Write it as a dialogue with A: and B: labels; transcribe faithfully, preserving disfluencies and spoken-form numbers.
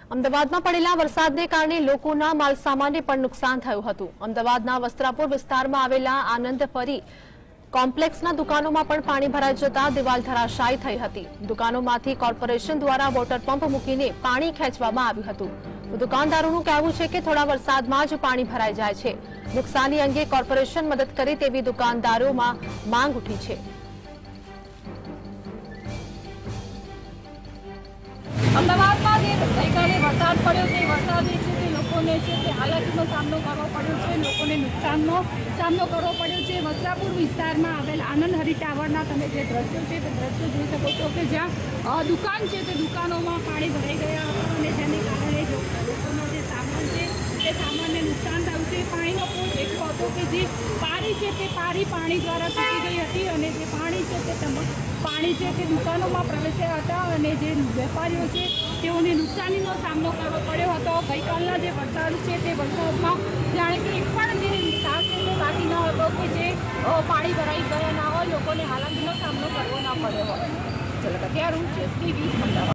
A: અમદાવાદમાં પડેલા વરસાદને કારણે લોકોના માલસામાનને પણ નુકસાન થયું હતું। અમદાવાદના વસ્ત્રાપુર વિસ્તારમાં આવેલા આનંદપરી કોમ્પ્લેક્સના દુકાનોમાં પણ પાણી ભરાઈ જતા દિવાલ ધરાશાયી થઈ હતી। દુકાનોમાંથી કોર્પોરેશન દ્વારા વોટર પંપ મૂકીને પાણી ખેંચવામાં આવ્યું હતું। દુકાનદારોનું કહેવું છે કે થોડા વરસાદમાં જ પાણી ભરાઈ જાય છે। નુકસાની અંગે કોર્પોરેશન મદદ કરે તેવી દુકાનદારોમાં માંગ ઉઠી છે।
B: અમદાવાદમાં જે ગઈકાલે વરસાદ પડ્યો છે, વરસાદે છે તે લોકોને છે તે હાલાકીનો સામનો કરવો પડ્યો છે, લોકોને નુકસાનનો સામનો કરવો પડ્યો છે। વસ્ત્રાપુર વિસ્તારમાં આવેલ આનંદ હરી ટાવરના તમે જે દ્રશ્યો છે તે દ્રશ્યો જોઈ શકો છો કે જ્યાં દુકાન છે તે દુકાનોમાં પાણી ભરાઈ ગયા હતા અને જેને કારણે લોકોનો જે સામાન છે તે સામાનને નુકસાન થયું છે। પાણીનો પૂર એટલો હતો કે જે પારી છે તે પારી પાણી દ્વારા તૂટી ગઈ હતી અને જે પાણી છે તે પાણી છે તે દુકાનોમાં પ્રવેશ્યા હતા અને જે વેપારીઓ છે તેઓને નુકસાનીનો સામનો કરવો પડ્યો હતો। ગઈકાલના જે વરસાદ છે તે વરસાદમાં જાણે કે એક પણ જે વિસ્તાર છે તે બાકી ન હતો કે જે પાણી ભરાઈ ગયા ના હોય, લોકોને હાલાકીનો સામનો કરવો ન પડ્યો હોય। ચલો અત્યારે હું છે ટીવી અમદાવાદ।